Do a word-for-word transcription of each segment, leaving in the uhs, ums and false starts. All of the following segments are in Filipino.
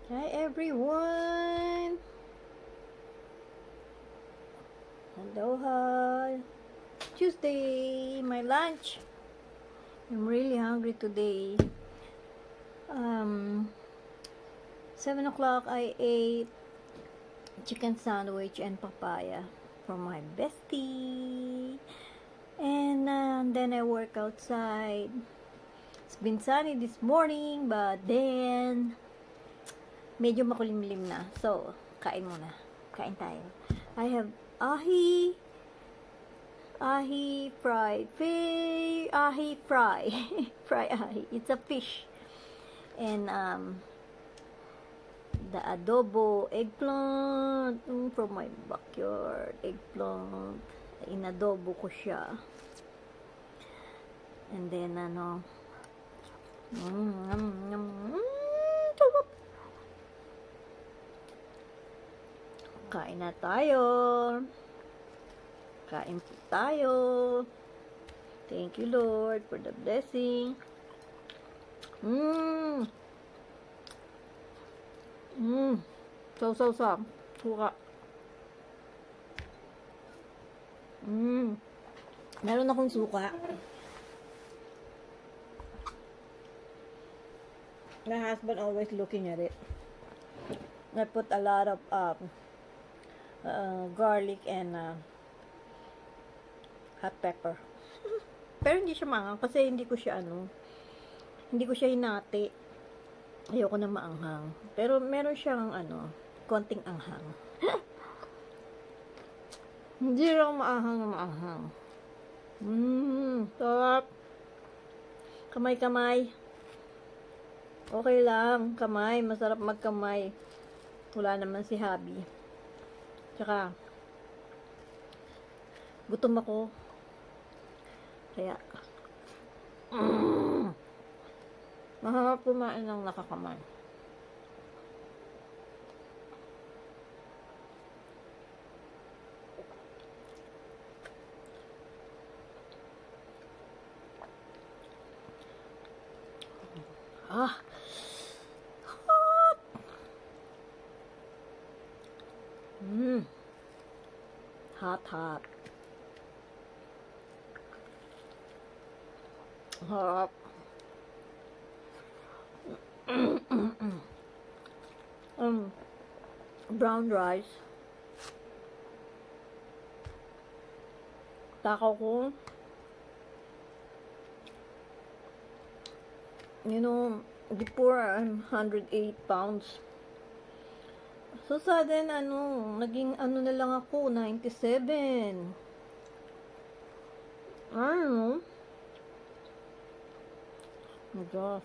Hi everyone! Aloha! Tuesday! My lunch! I'm really hungry today. Um, seven o'clock I ate chicken sandwich and papaya from my bestie. And uh, then I work outside. It's been sunny this morning, but then medyo makulimlim na. So, kain muna. Kain tayo. I have ahi, ahi fried fish, ahi fry. Fry ahi. It's a fish. And, um, the adobo eggplant mm, from my backyard. Eggplant. Inadobo ko siya. And then, ano, mm, mm, mm, mm, kain na tayo. Kain po tayo. Thank you, Lord, for the blessing. Mmm. Mmm. So, so, so. Suka. Mmm. Meron akong suka. My husband always looking at it. I put a lot of um, uh, garlic and uh, hot pepper. Pero hindi siya maanghang kasi hindi ko siya ano, hindi ko siya hinati. Ayoko na maanghang. Pero meron siyang ano, konting anghang. Hindi lang maanghang na maanghang. Mmm, sarap. Kamay-kamay. Okay lang, kamay. Masarap magkamay. Wala naman si hubby. Tsaka, gutom ako. Kaya, mm, mahirap kumain ng nakakamay. Ah! Hot! Mmm. Hot, hot. Hot. um, brown rice. Takaw ko. You know, before I'm one hundred eight pounds. So sudden, ano, naging ano na lang ako, ninety-seven. I don't know. Oh my gosh.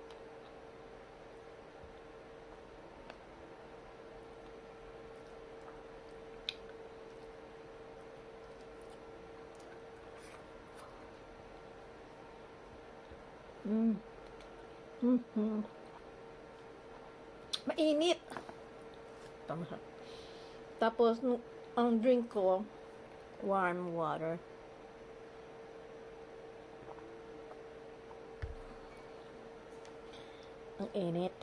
Mm. Mm-hmm. Mainit. Tama. Tapos, ang drink ko, warm water. Ang init.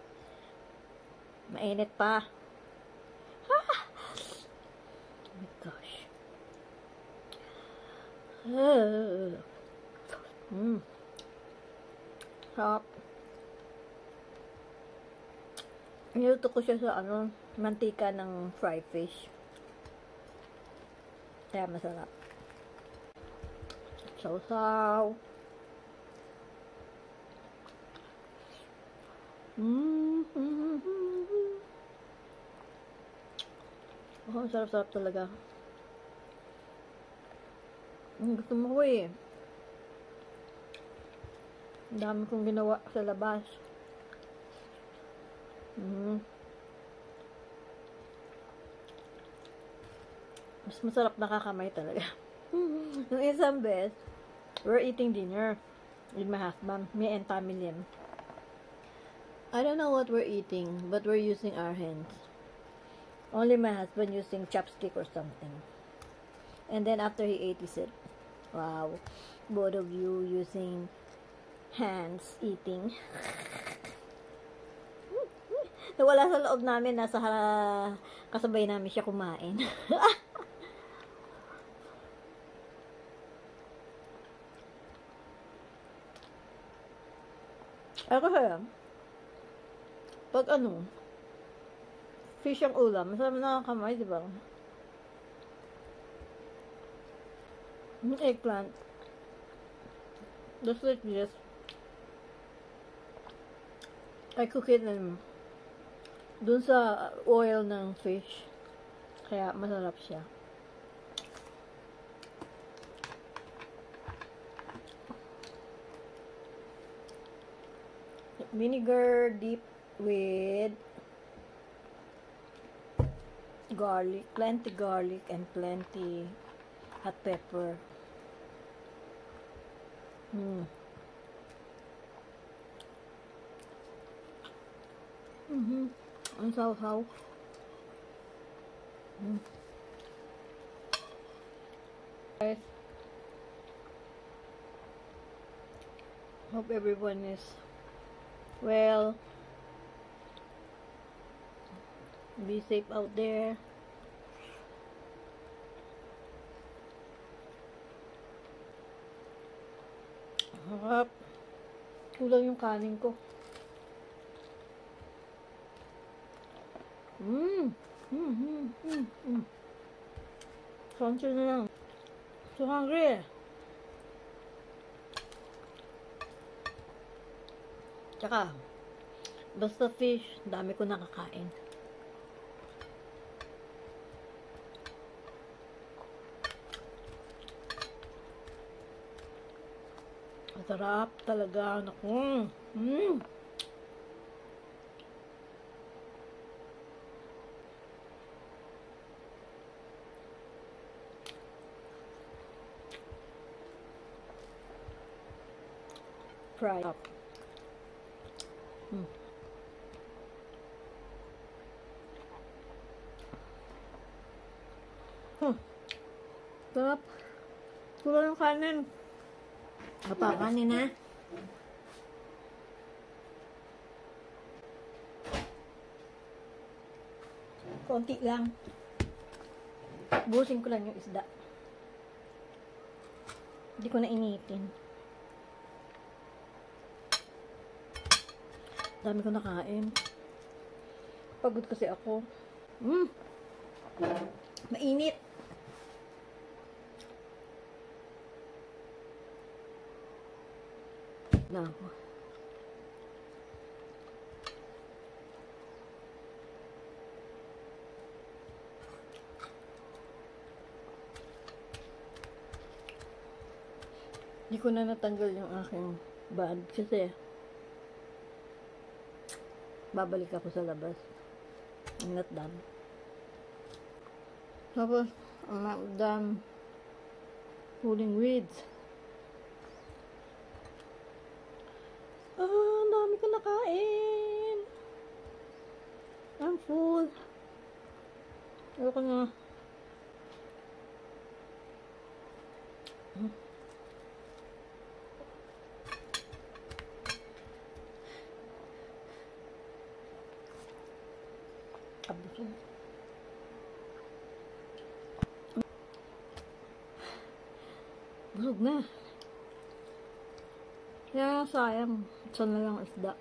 Mainit pa. Ah! Oh my gosh. Uh. Mm. Sarap. Niluto ko siya sa ano, mantika ng fried fish. Kaya masarap. Sausaw. Mm -hmm. Oh, sarap-sarap talaga. Mm, gusto mo ko eh. Ang dami kong ginawa sa labas. Mm. Mas masarap nakakamay talaga. Yung isang bes, we're eating dinner with my husband, me and family. I don't know what we're eating, but we're using our hands. Only my husband using chopstick or something. And then after he ate, he said, wow, both of you using hands eating. Wala sa loob namin, nasa uh, kasabay namin siya kumain. Ako kaya, pag ano, fish ang ulam, masarap na kamay, di ba? Yung eggplant, just like this, I cook it in, dun sa oil ng fish, kaya masarap siya. Vinegar dip with garlic, plenty garlic and plenty hot pepper. Mm. Mm-hmm. Ang saw-saw. Mm. Guys, hope everyone is well. Be safe out there. Harap. Kulang yung kanin ko. Mmm. Mmm. Mmm. Mmm. Mmm. Crunchy na lang. So hungry eh. Tsaka, basta fish, dami ko nakakain. Masarap talaga. Naku. Mm. Fry up. Mm. Huh. Sarap. Kulang yung kanin. Napakanin na. Konti lang. Busin ko lang yung isda. Hindi ko na initin. Dami ko nakain. Pagod kasi ako. Mm. Mainit. Na ako. Hindi ko na natanggal yung aking bag kasi babalik ako sa labas. I'm not done. Tapos, I'm not done pulling weeds. Ah, ang dami ko nakain. I'm full. Ayoko na. Hmm. Abusog. Busog na. Kaya sayang. Isa na lang isda.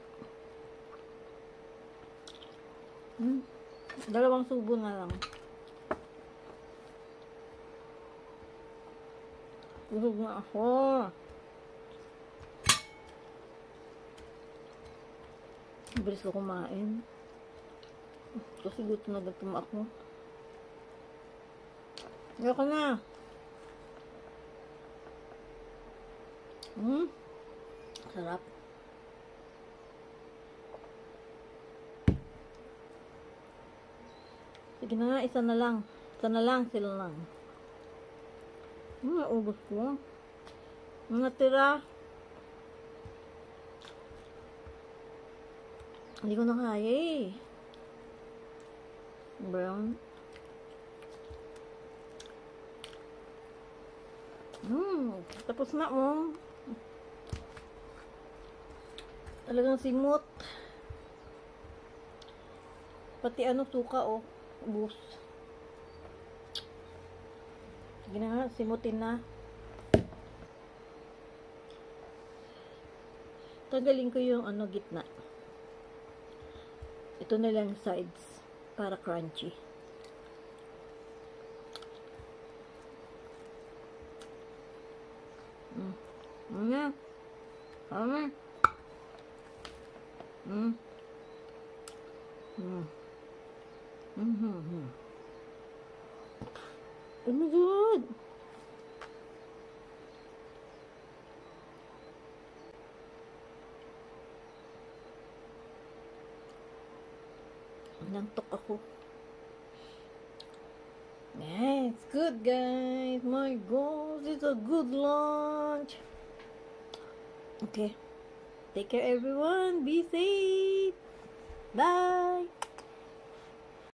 Hmm. Dalawang subo na lang. Busog na ako. Bilis ko kumain. Kasi gusto na gutom ako. Ayoko na. Hmm. Sarap. Sige na nga, isa na lang. Isa na lang, sila lang. Hmm, ubos ko. Mga tira. Hindi ko na kaya eh. Brown. Hmm, tapos na oh. Talagang simot. Pati ano, suka, oh. Ubus. Sige na nga, simutin na. Tanggalin ko yung ano, gitna. Ito na lang sides para crunchy. Mm. Mm. Mm. Mm. Mm. Mm-hmm. Oh my God! Nantok ako. Yeah, it's good, guys. My God, it's a good lunch. Okay. Take care, everyone. Be safe. Bye.